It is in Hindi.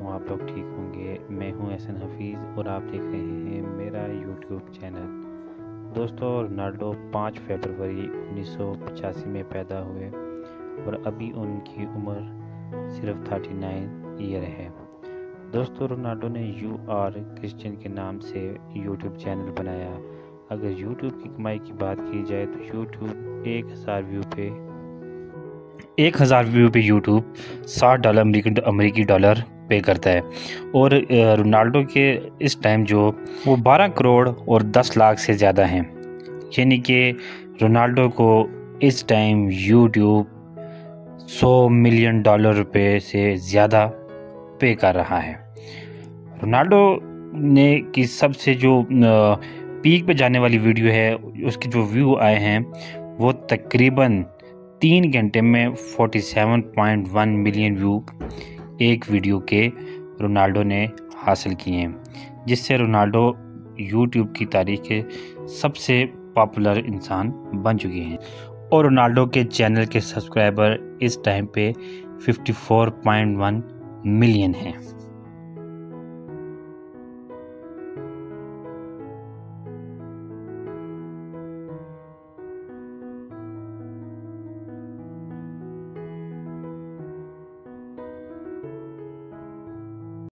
हूँ आप लोग ठीक होंगे। मैं हूँ एहसन हफीज़ और आप देख रहे हैं मेरा यूट्यूब चैनल। दोस्तों, रोनाल्डो 5 फरवरी 1985 में पैदा हुए और अभी उनकी उम्र सिर्फ 39 ईयर है। दोस्तों, रोनाल्डो ने यू आर क्रिश्चियन के नाम से यूट्यूब चैनल बनाया। अगर यूट्यूब की कमाई की बात की जाए तो यूट्यूब 1000 व्यू पे यूट्यूब $60 अमेरिकी डॉलर पे करता है। और रोनाल्डो के इस टाइम जो वो 12 करोड़ और 10 लाख से ज़्यादा हैं, यानी कि रोनाल्डो को इस टाइम यूट्यूब $100 मिलियन रुपए से ज़्यादा पे कर रहा है। रोनाल्डो ने की सबसे जो पीक पे जाने वाली वीडियो है, उसके जो व्यू आए हैं वो तकरीबन 3 घंटे में 47.1 मिलियन व्यू एक वीडियो के रोनाल्डो ने हासिल किए हैं, जिससे रोनाल्डो यूट्यूब की तारीख के सबसे पॉपुलर इंसान बन चुके हैं। और रोनाल्डो के चैनल के सब्सक्राइबर इस टाइम पे 54.1 मिलियन हैं।